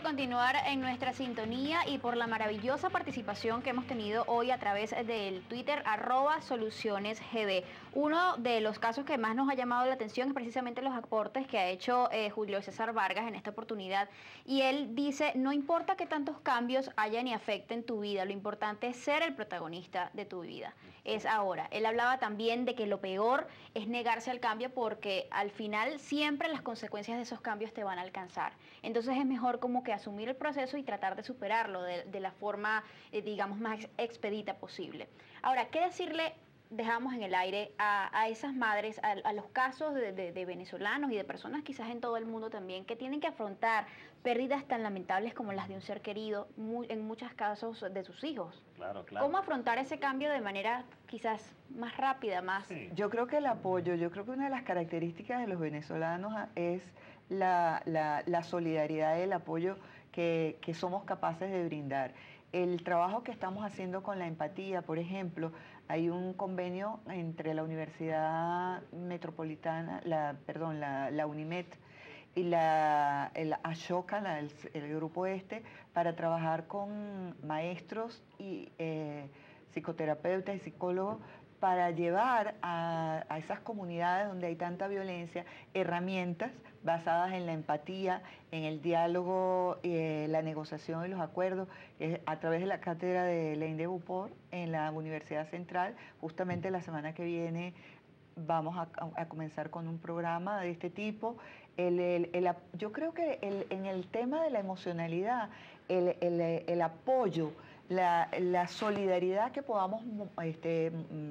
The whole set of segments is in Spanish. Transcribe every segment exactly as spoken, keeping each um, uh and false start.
continuar en nuestra sintonía y por la maravillosa participación que hemos tenido hoy a través del Twitter arroba soluciones G B. Uno de los casos que más nos ha llamado la atención es precisamente los aportes que ha hecho eh, Julio César Vargas en esta oportunidad, y él dice: no importa que tantos cambios hayan y afecten tu vida, lo importante es ser el protagonista de tu vida, es ahora. Él hablaba también de que lo peor es negarse al cambio, porque al final siempre las consecuencias de esos cambios te van a alcanzar. Entonces es mejor como que asumir el proceso y tratar de superarlo de, de la forma, eh, digamos, más expedita posible. Ahora, ¿qué decirle, dejamos en el aire, a, a esas madres, a, a los casos de, de, de venezolanos y de personas quizás en todo el mundo también, que tienen que afrontar pérdidas tan lamentables como las de un ser querido, muy, en muchos casos de sus hijos? Claro, claro. ¿Cómo afrontar ese cambio de manera quizás más rápida, más...? Sí. Yo creo que el apoyo, yo creo que una de las características de los venezolanos es la, la, la solidaridad y el apoyo que, que somos capaces de brindar. El trabajo que estamos haciendo con la empatía, por ejemplo, hay un convenio entre la Universidad Metropolitana, la, perdón, la, la UNIMED y la, el Ashoka, la, el, el grupo este, para trabajar con maestros y eh, psicoterapeutas y psicólogos, para llevar a, a esas comunidades donde hay tanta violencia herramientas basadas en la empatía, en el diálogo, eh, la negociación y los acuerdos, eh, a través de la cátedra de Lain de Beauport en la Universidad Central. Justamente la semana que viene vamos a, a, a comenzar con un programa de este tipo. El, el, el, yo creo que el, en el tema de la emocionalidad, el, el, el apoyo, La, la solidaridad que podamos este,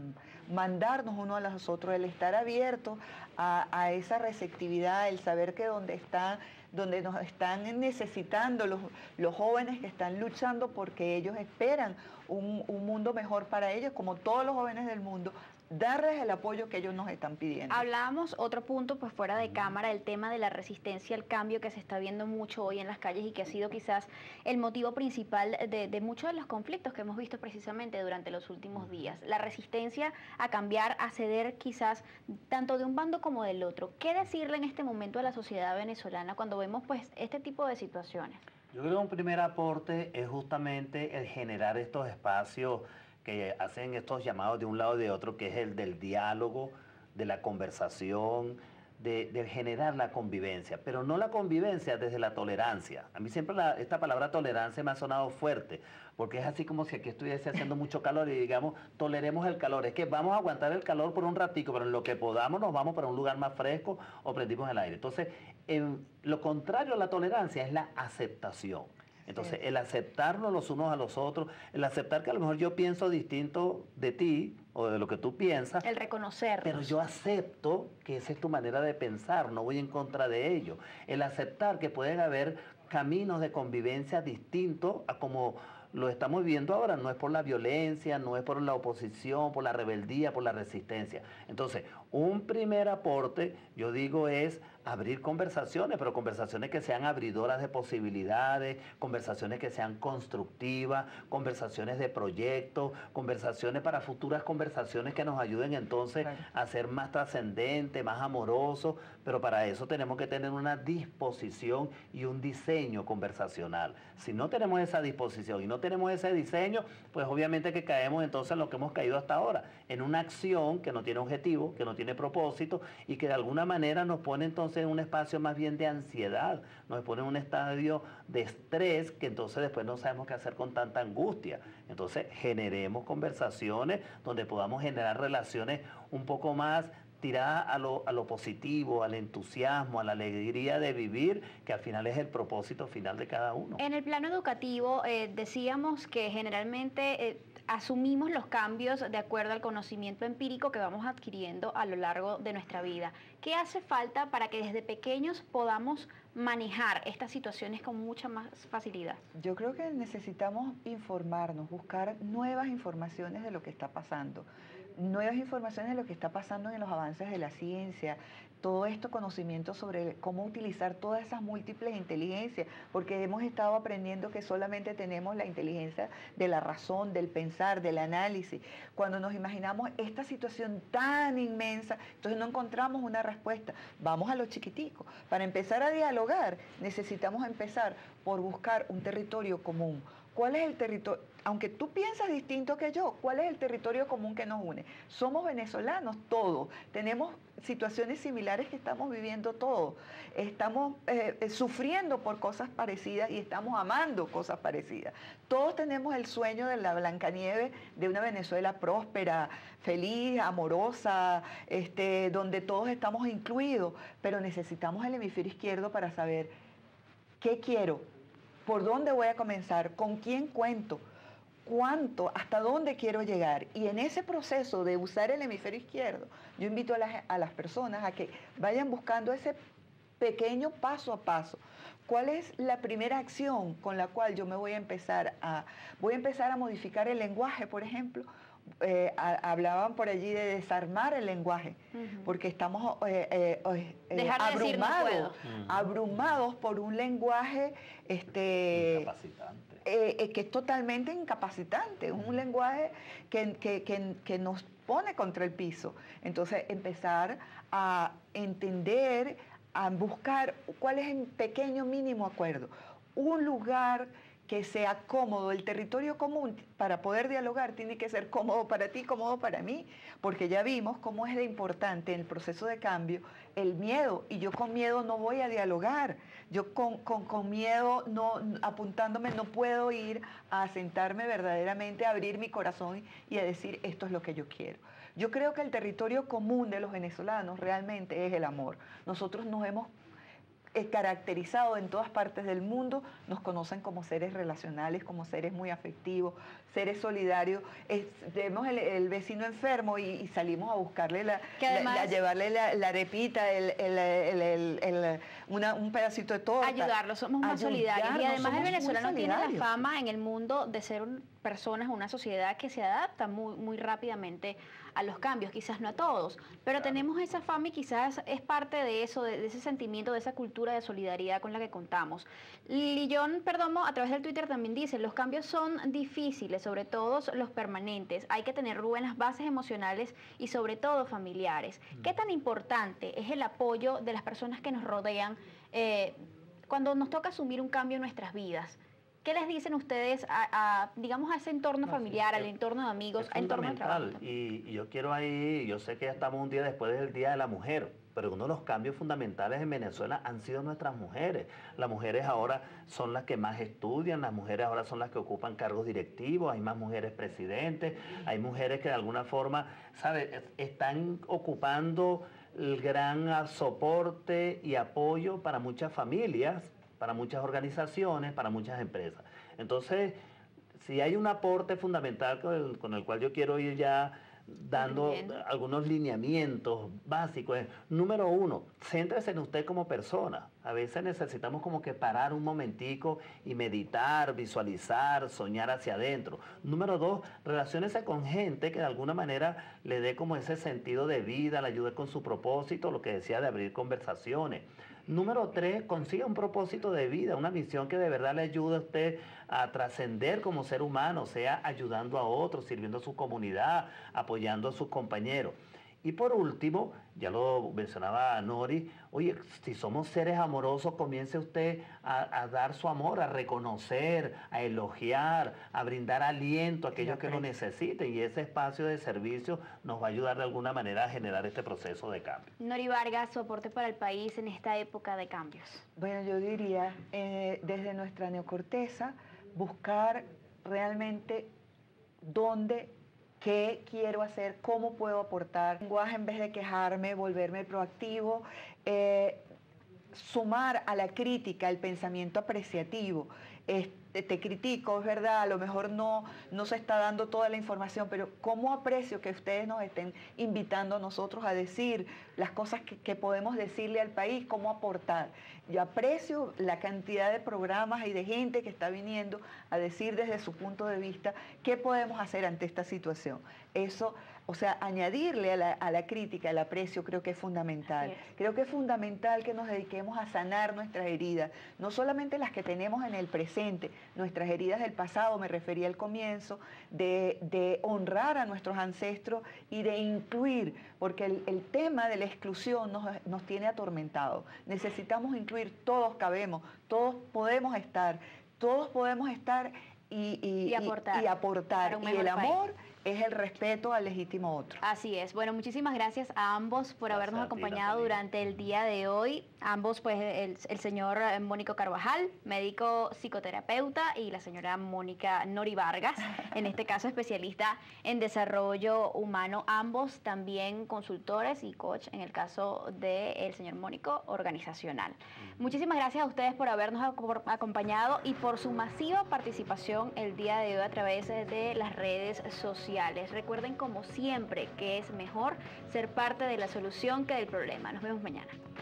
mandarnos uno a los otros, el estar abiertos a, a esa receptividad, el saber que donde están, donde nos están necesitando los, los jóvenes que están luchando porque ellos esperan un, un mundo mejor para ellos, como todos los jóvenes del mundo, darles el apoyo que ellos nos están pidiendo. Hablábamos, otro punto, pues fuera de cámara, el tema de la resistencia al cambio que se está viendo mucho hoy en las calles y que ha sido quizás el motivo principal de, de muchos de los conflictos que hemos visto precisamente durante los últimos días. La resistencia a cambiar, a ceder quizás tanto de un bando como del otro. ¿Qué decirle en este momento a la sociedad venezolana cuando vemos pues este tipo de situaciones? Yo creo que un primer aporte es justamente el generar estos espacios que hacen estos llamados de un lado y de otro, que es el del diálogo, de la conversación, de, de generar la convivencia, pero no la convivencia desde la tolerancia. A mí siempre la, esta palabra tolerancia me ha sonado fuerte, porque es así como si aquí estuviese haciendo mucho calor y digamos, toleremos el calor. Es que vamos a aguantar el calor por un ratico, pero en lo que podamos nos vamos para un lugar más fresco o prendimos el aire. Entonces, en lo contrario a la tolerancia es la aceptación. Entonces, el aceptarnos los unos a los otros, el aceptar que a lo mejor yo pienso distinto de ti o de lo que tú piensas. El reconocer. Pero yo acepto que esa es tu manera de pensar, no voy en contra de ello. El aceptar que pueden haber caminos de convivencia distintos a como lo estamos viendo ahora, no es por la violencia, no es por la oposición, por la rebeldía, por la resistencia. Entonces, un primer aporte, yo digo, es abrir conversaciones, pero conversaciones que sean abridoras de posibilidades, conversaciones que sean constructivas, conversaciones de proyectos, conversaciones para futuras conversaciones que nos ayuden entonces claro. a ser más trascendentes, más amorosos, pero para eso tenemos que tener una disposición y un diseño conversacional. Si no tenemos esa disposición y no tenemos ese diseño, pues obviamente que caemos entonces en lo que hemos caído hasta ahora, en una acción que no tiene objetivo, que no tiene propósito y que de alguna manera nos pone entonces en un espacio más bien de ansiedad, nos pone en un estadio de estrés que entonces después no sabemos qué hacer con tanta angustia. Entonces generemos conversaciones donde podamos generar relaciones un poco más tiradas a lo, a lo positivo, al entusiasmo, a la alegría de vivir, que al final es el propósito final de cada uno. En el plano educativo eh, decíamos que generalmente eh, asumimos los cambios de acuerdo al conocimiento empírico que vamos adquiriendo a lo largo de nuestra vida. ¿Qué hace falta para que desde pequeños podamos manejar estas situaciones con mucha más facilidad? Yo creo que necesitamos informarnos, buscar nuevas informaciones de lo que está pasando, nuevas informaciones de lo que está pasando en los avances de la ciencia. todo esto conocimiento sobre cómo utilizar todas esas múltiples inteligencias, porque hemos estado aprendiendo que solamente tenemos la inteligencia de la razón, del pensar, del análisis. Cuando nos imaginamos esta situación tan inmensa, entonces no encontramos una respuesta. Vamos a lo chiquitico. Para empezar a dialogar, necesitamos empezar por buscar un territorio común. ¿Cuál es el territorio? Aunque tú piensas distinto que yo, ¿cuál es el territorio común que nos une? Somos venezolanos todos, tenemos situaciones similares que estamos viviendo todos, estamos eh, eh, sufriendo por cosas parecidas y estamos amando cosas parecidas. Todos tenemos el sueño de la Blancanieves, de una Venezuela próspera, feliz, amorosa, este, donde todos estamos incluidos, pero necesitamos el hemisferio izquierdo para saber qué quiero, por dónde voy a comenzar, con quién cuento, cuánto, hasta dónde quiero llegar. Y en ese proceso de usar el hemisferio izquierdo, yo invito a las, a las personas a que vayan buscando ese pequeño paso a paso. ¿Cuál es la primera acción con la cual yo me voy a empezar a, voy a empezar a modificar el lenguaje, por ejemplo? Eh, a, hablaban por allí de desarmar el lenguaje, uh-huh. porque estamos eh, eh, eh, abrumados, no uh-huh. abrumados por un lenguaje este, incapacitante. Eh, eh, que es totalmente incapacitante, uh-huh. un lenguaje que, que, que, que nos pone contra el piso. Entonces, empezar a entender, a buscar cuál es el pequeño mínimo acuerdo, un lugar que sea cómodo. El territorio común para poder dialogar tiene que ser cómodo para ti, cómodo para mí, porque ya vimos cómo es de importante en el proceso de cambio el miedo, y yo con miedo no voy a dialogar, yo con, con, con miedo no, apuntándome no puedo ir a sentarme verdaderamente, a abrir mi corazón y a decir esto es lo que yo quiero. Yo creo que el territorio común de los venezolanos realmente es el amor. Nosotros nos hemos caracterizado en todas partes del mundo, nos conocen como seres relacionales, como seres muy afectivos, seres solidarios. Es, vemos el, el vecino enfermo y, y salimos a buscarle, la, además, la, a llevarle la, la arepita, el, el, el, el, el, una, un pedacito de torta. Ayudarlo, somos más solidarios. Y además el venezolano tiene la fama en el mundo de ser un, personas, una sociedad que se adapta muy, muy rápidamente a los cambios, quizás no a todos, pero claro. tenemos esa fama y quizás es parte de eso, de, de ese sentimiento, de esa cultura de solidaridad con la que contamos. Lillón Perdomo a través del Twitter también dice, los cambios son difíciles, sobre todo los permanentes, hay que tener buenas bases emocionales y sobre todo familiares. Mm. ¿Qué tan importante es el apoyo de las personas que nos rodean eh, cuando nos toca asumir un cambio en nuestras vidas? ¿Qué les dicen ustedes a, a digamos, a ese entorno familiar, no, sí, al entorno de amigos, al entorno de trabajo? Y, y yo quiero ahí, yo sé que ya estamos un día después del Día de la Mujer, pero uno de los cambios fundamentales en Venezuela han sido nuestras mujeres. Las mujeres ahora son las que más estudian, las mujeres ahora son las que ocupan cargos directivos, hay más mujeres presidentes, hay mujeres que de alguna forma, ¿sabes?, están ocupando el gran soporte y apoyo para muchas familias, para muchas organizaciones, para muchas empresas. Entonces, si hay un aporte fundamental con el, con el cual yo quiero ir ya dando Bien. algunos lineamientos básicos. Número uno, céntrese en usted como persona. A veces necesitamos como que parar un momentico y meditar, visualizar, soñar hacia adentro. Número dos, relaciónese con gente que de alguna manera le dé como ese sentido de vida, le ayude con su propósito, lo que decía de abrir conversaciones. Número tres, consiga un propósito de vida, una misión que de verdad le ayude a usted a trascender como ser humano, sea ayudando a otros, sirviendo a su comunidad, apoyando a sus compañeros. Y por último, ya lo mencionaba Nori, oye, si somos seres amorosos, comience usted a, a dar su amor, a reconocer, a elogiar, a brindar aliento a aquellos que lo necesiten. Y ese espacio de servicio nos va a ayudar de alguna manera a generar este proceso de cambio. Nori Vargas, su aporte para el país en esta época de cambios. Bueno, yo diría, eh, desde nuestra neocorteza, buscar realmente dónde, qué quiero hacer, cómo puedo aportar. Lenguaje, en vez de quejarme, volverme proactivo, eh, sumar a la crítica el pensamiento apreciativo. Este, te critico, es verdad, a lo mejor no, no se está dando toda la información, pero cómo aprecio que ustedes nos estén invitando a nosotros a decir las cosas que, que podemos decirle al país, cómo aportar. Yo aprecio la cantidad de programas y de gente que está viniendo a decir desde su punto de vista qué podemos hacer ante esta situación. Eso O sea, añadirle a la, a la crítica el aprecio creo que es fundamental. Así es. Creo que es fundamental que nos dediquemos a sanar nuestras heridas, no solamente las que tenemos en el presente, nuestras heridas del pasado, me refería al comienzo, de, de honrar a nuestros ancestros y de incluir, porque el, el tema de la exclusión nos, nos tiene atormentados. Necesitamos incluir, todos cabemos, todos podemos estar, todos podemos estar y, y, Y aportar y, y aportar. para un Y mejor el amor país. Es el respeto al legítimo otro. Así es. Bueno, muchísimas gracias a ambos por Gracias habernos a ti, acompañado Natalia. durante el día de hoy. Ambos, pues el, el señor eh, Mónico Carvajal, médico psicoterapeuta, y la señora Mónica Nori Vargas, en este caso especialista en desarrollo humano. Ambos también consultores y coach, en el caso del señor Mónico, organizacional. Muchísimas gracias a ustedes por habernos aco- acompañado y por su masiva participación el día de hoy a través de las redes sociales. Recuerden, como siempre, que es mejor ser parte de la solución que del problema. Nos vemos mañana.